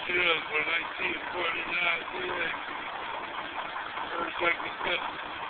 When I see a 49 here, first I can